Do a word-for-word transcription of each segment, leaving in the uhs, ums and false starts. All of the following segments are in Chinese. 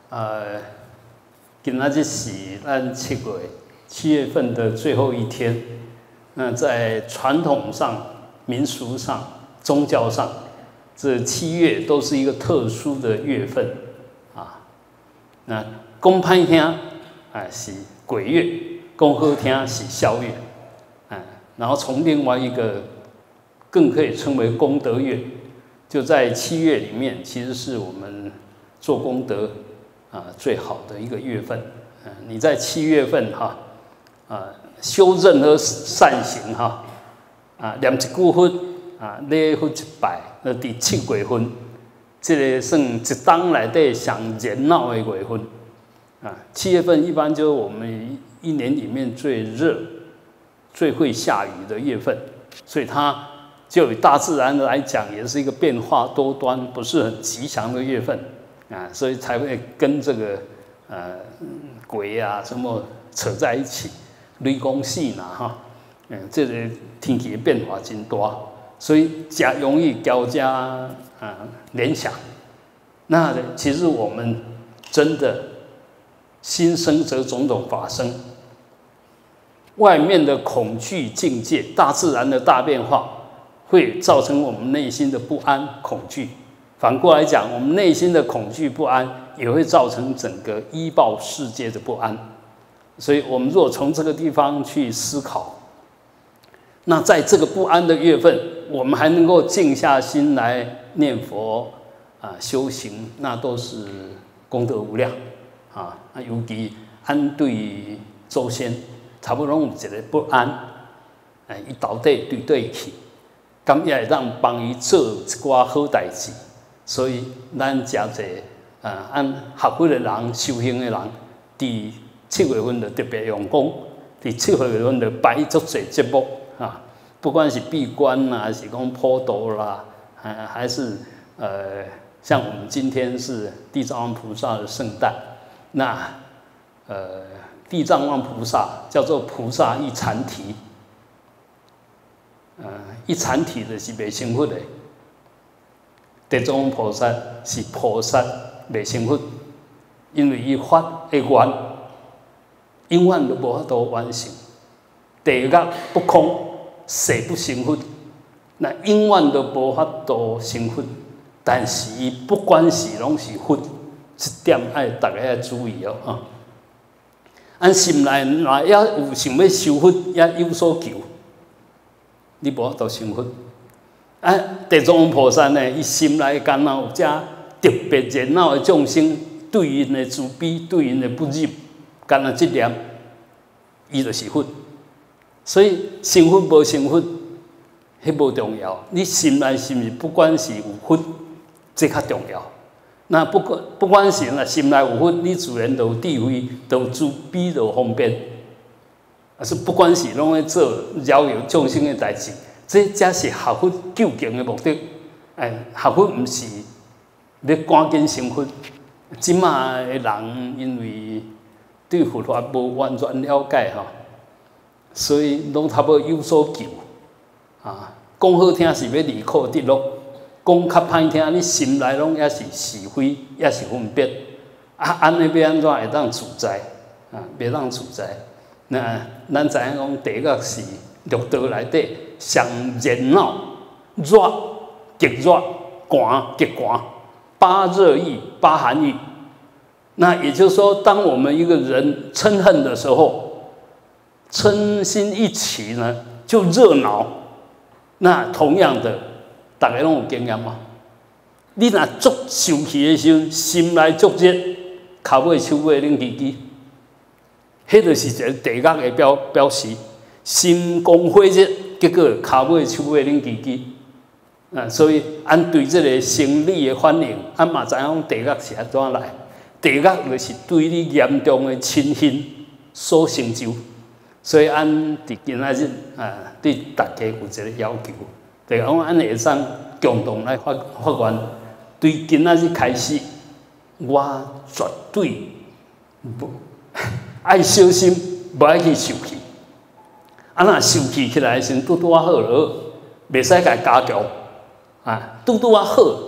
呃，今仔日是咱七月七月份的最后一天。那在传统上、民俗上、宗教上，这七月都是一个特殊的月份啊。那讲歹听啊是鬼月，讲好听是孝月，啊，然后从另外一个更可以称为功德月，就在七月里面，其实是我们做功德啊最好的一个月份。啊，你在七月份哈啊修任何善行哈啊念一句佛啊礼佛一拜，那第七月份，这个算一当内底上热闹的月份啊。七月份一般就是我们一年里面最热、最会下雨的月份，所以它就以大自然来讲，也是一个变化多端、不是很吉祥的月份啊，所以才会跟这个呃鬼啊什么扯在一起，雷公戏呐哈，嗯，这个天气的变化真大，所以加容易交加啊联想。那其实我们真的心生则种种法生，外面的恐惧境界、大自然的大变化，会造成我们内心的不安、恐惧。反过来讲，我们内心的恐惧不安，也会造成整个依报世界的不安。所以，我们如果从这个地方去思考，那在这个不安的月份，我们还能够静下心来念佛啊、修行，那都是功德无量啊。尤其安对祖先，差不多有一个不安，哎，伊到底对对去，咁也会让帮伊做一寡好代志。所以，咱真侪啊，按学佛的人、修行的人，伫七月份就特别用功，伫七月份就摆足侪节目啊，不管是闭关啦，还是讲普渡啦，还还是呃，像我们今天是地藏王菩萨的圣诞，那呃，地藏王菩萨叫做菩萨一禅体，呃，一禅体就是未成佛的。地藏王菩萨是菩萨未成佛，因为伊法的愿永远都无法度完成。地狱不空，誓不成佛，那永远都无法度成佛。但是伊不管是拢是佛，这点爱大家要注意哦哈。按心内若也有想要修佛，也有所求，你无法度成佛。啊，地藏王菩萨呢，伊心内敢若有这特别热闹的众生，对因的慈悲，对因的不入，敢若这点，伊就是佛。所以成佛无成佛，迄无重要。你心内是毋是不管是有佛，这较重要。那不管不管是若心内有佛，你自然就有智慧，就有慈悲，就有方便。啊，是不管是拢在做饶有众生的代志。这才是学佛究竟的目的。哎，学佛毋是要赶紧成佛。即马的人因为对佛法无完全了解吼，所以拢差不多有所求。啊，讲好听是要离苦得乐，讲较歹听，你心内拢也是是非，也是分别。啊，安尼要安怎会当自在？啊，袂当自在。那咱知影讲地狱是六道内底上热闹、热、极热、寒、极寒，八热郁、八寒郁。那也就是说，当我们一个人嗔恨的时候，嗔心一起呢，就热闹。那同样的，大家拢有经验嘛？你若足生气的时候，心内足热，脚尾手尾冷吱吱，迄就是一个地狱的表表示。心光火热，结果脚尾手尾冷吱吱。啊，所以按对这个生理的反应，按嘛知影地狱是安怎来？地狱就是对你严重的嗔恨所成就。所以按伫今仔日啊，对大家有一个要求，就讲按会使共同来发发愿，对今仔日开始，我绝对不爱小心，不爱去受气。啊，若受气起来，先拄拄啊好落，袂使甲加强啊，拄拄啊好，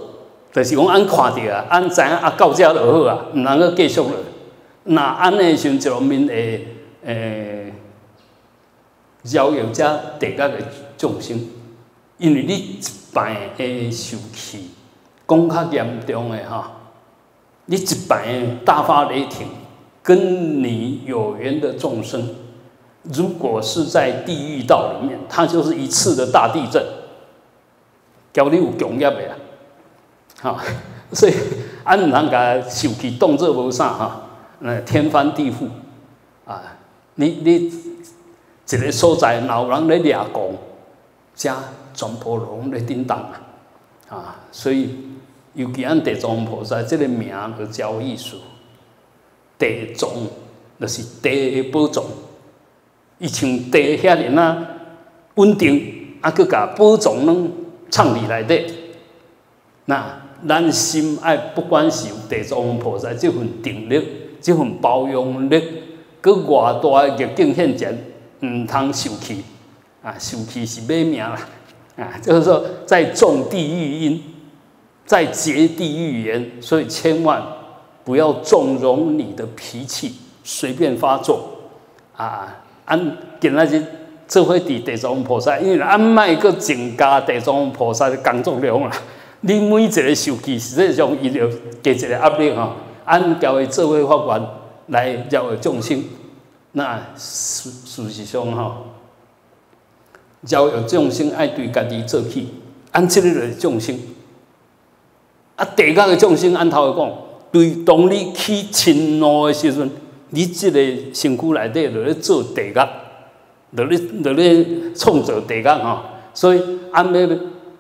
就是讲俺看到啊，俺知影啊，到遮就好啊，唔通去继续了。那安尼时阵，一方面会诶饶有遮地角的众生，因为你一摆会受气，讲较严重的哈，你一摆大发雷霆，跟你有缘的众生，如果是在地狱道里面，它就是一次的大地震，交你有强业的啊，哈，所以俺唔通甲受气当作无啥哈。呃，天翻地覆，啊！你你一个所在，若有人咧掠讲，遮全部拢咧叮当啊！啊，所以尤其咱地藏菩萨这个名就叫意思，地藏就是地的宝藏，伊像地遐尼啊稳定，啊，佮甲宝藏拢藏伫内底，那咱心爱不管是有地藏菩萨这份定力。这份包容力，佮偌大的逆境现前，唔通受气啊！受气是买命啦啊！就是说，在种地狱因，在结地狱缘，所以千万不要纵容你的脾气随便发作啊！俺今仔日做伙伫地藏菩萨，因为俺卖个增加地藏菩萨的工作量啦。你每一个受气，实际上伊就加一个压力吼。按交伊做伙法源来饶众生，那事事实上吼，饶有众生爱对家己做起，按这个就是众生。啊，地角的众生，按头讲，对，当你起嗔怒的时阵，你这个身躯内底就咧做地角，就咧就咧创造地角吼。所以按要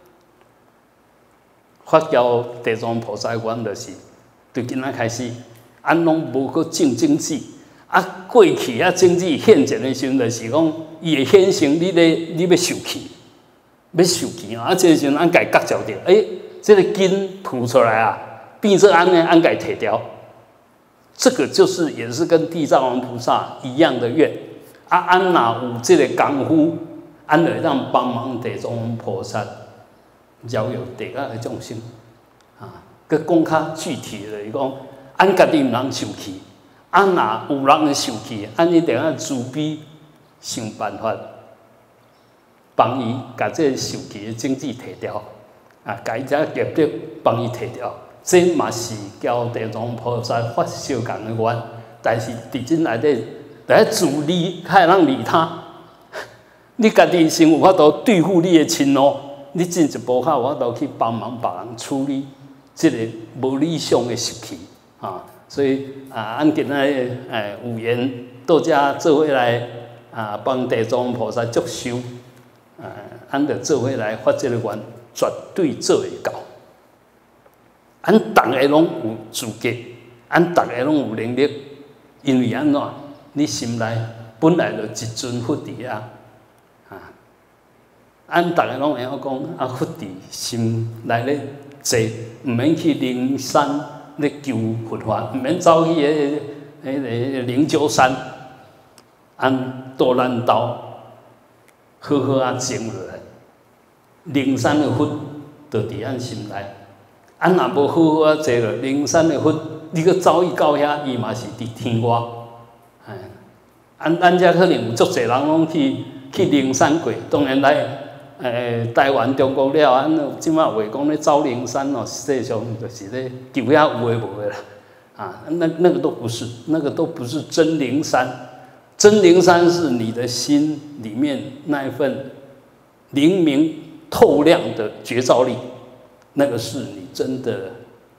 发教地藏菩萨愿就是。对今仔开始，俺拢无去种种子。啊，过去啊，种子现前的时阵，就是讲，伊会显成你咧，你要受气，要受气啊！啊，这时阵俺家觉照着，诶、欸，这个根吐出来啊，变成安尼，俺家摕掉。这个就是也是跟地藏王菩萨一样的愿。啊，俺若有这个功夫，俺就会当帮忙地藏王菩萨饶有地下的众生啊。佮讲较具体的，伊讲，俺家己毋通受气，俺若有人会受气，俺一定要自卑想办法，帮伊甲这受气的种子摕掉，啊，甲伊遮业力帮伊摕掉，这嘛是交地藏菩萨发相共的愿，但是伫真内底，来自利，较会人利他。你家己先有法度对付你的嗔怒，你进一步较有法度去帮忙别人处理。这个无理想的习气啊，所以啊，俺今仔诶有缘到遮做伙来啊，帮地藏菩萨祝寿，啊，俺着做伙来发这个愿，绝对做会到。俺逐个拢有资格，俺逐个拢有能力，因为安怎？你心内本来就一尊佛伫啊，啊，俺逐个拢会晓讲啊，佛伫心内咧。坐，毋免去灵山咧求佛法，毋免走去迄个迄个灵鹫山，按到咱兜好好啊静落来。灵山的佛就伫咱心内，俺若无好好啊坐落，灵山的佛，你搁走去到遐，伊嘛是伫天外。哎，咱咱遮可能有足侪人拢去去灵山过，当然来。诶，台湾、中国了，咱即马话讲咧走灵山哦，实际上就是咧求遐有诶无诶啦，啊，那那个都不是，那个都不是真灵山，真灵山是你的心里面那一份灵明透亮的觉照力，那个是你真的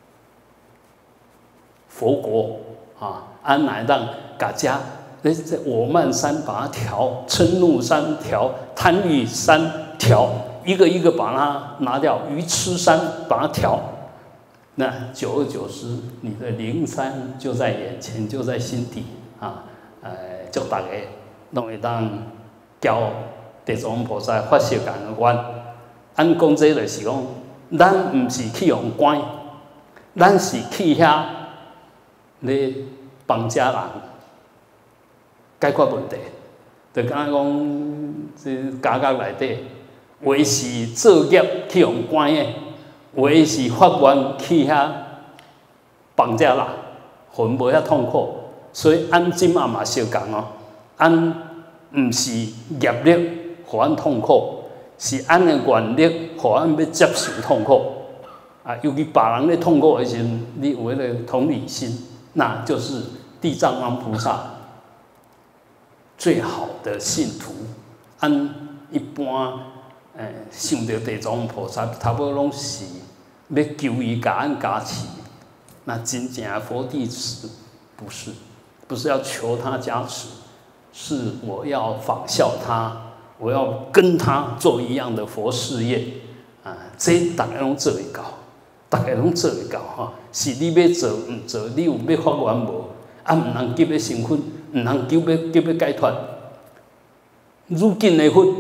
佛国啊，安乃让大家。那这我慢山把它调，嗔怒山调，贪欲山调，一个一个把它拿掉，愚痴山把它调，那久而久之，你的灵山就在眼前，就在心底啊！呃，祝大家拢会当交地藏菩萨发相共的愿。按讲这就是讲，咱唔是去用关，咱是去遐咧帮家人。解决问题，就敢若讲，这家家内底，为是作业去用关的， 有诶是法官去遐绑架人，互因无遐痛苦，所以咱即马嘛相共哦，咱毋是业力互咱痛苦，是咱诶愿力互咱要接受痛苦。啊，尤其别人咧痛苦诶时阵，你有迄个同理心，那就是地藏王菩萨最好的信徒。按一般诶想到地藏王菩萨，差不多拢是要求伊甲咱加持。那真正的佛弟子不是，不是要求他加持，是我要仿效他，我要跟他做一样的佛事业啊！这大家拢做会到。大家拢做会到吼，是你要做毋做，你有要发愿无？啊，毋通急要成佛，毋通急要急要解脱。愈紧的佛，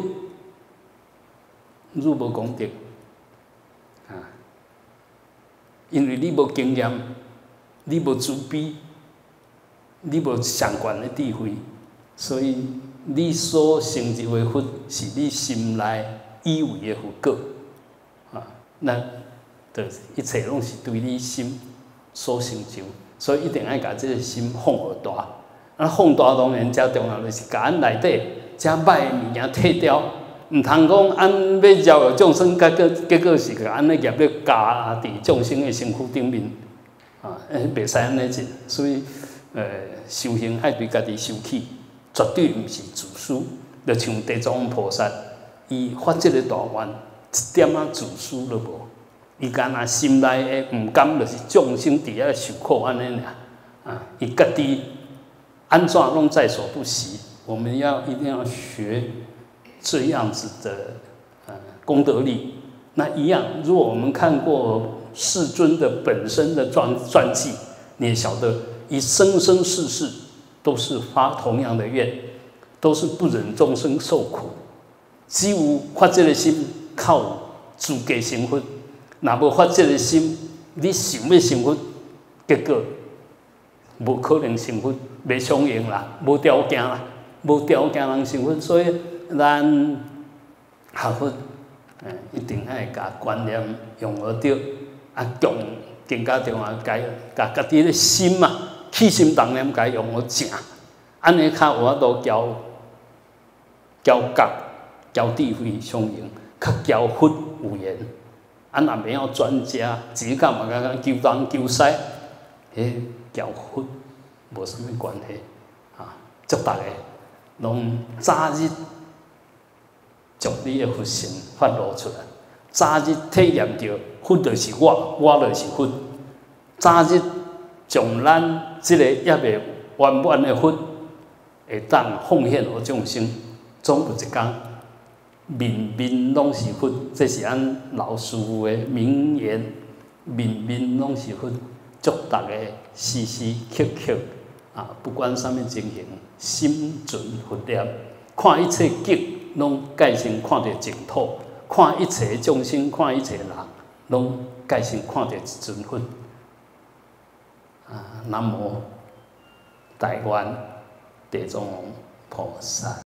愈无功德啊！因为你无经验，你无慈悲，你无上悬的智慧，所以你所成就的佛，是你心内以为的佛果啊！那。的一切拢是对你心所成就，所以一定要把这个心放好大。啊，放大当然最重要就是把咱内底这歹的物件退掉，毋通讲咱要饶有众生，结果结果是甲咱的业力加伫众生的身躯顶面，啊，袂使安尼做。所以，呃，修行爱对家己受起，绝对毋是自私。就像地藏王菩萨，伊发这个大愿，一点仔自私都无。伊干那心内的毋甘，就是众生伫遐受苦安尼尔啊！伊家己安怎拢在所不惜。我们要一定要学这样子的呃功德力。那一样，如果我们看过世尊的本身的传传记，你也晓得，以生生世世都是发同样的愿，都是不忍众生受苦，只有发这个心，靠自家成佛。若无发这个心，你想要成佛，结果无可能成佛，袂相应啦，无条件啦，无条件能成佛。所以咱学佛，诶，一定爱甲观念用好着，啊，重更加重要，该甲家己的心嘛，起心动念该用好正，安尼较有法度交交觉、交智慧相应，较交佛有缘。啊，若免要专家，自己干嘛干干求东求西，迄交佛无啥物关系啊！祝大家拢早日将你的佛性发露出来，早日体验到佛就是我，我就是佛，早日将咱即个也未圆满的佛，会当奉献予众生，总有一天。面面拢是佛，这是咱老师傅的名言。面面拢是佛，祝大家时时刻刻啊，不管啥物情形，心存佛念，看一切景拢改成看到净土，看一切众生，看一切人，拢改成看到一尊佛。啊，南无大愿地藏王菩萨。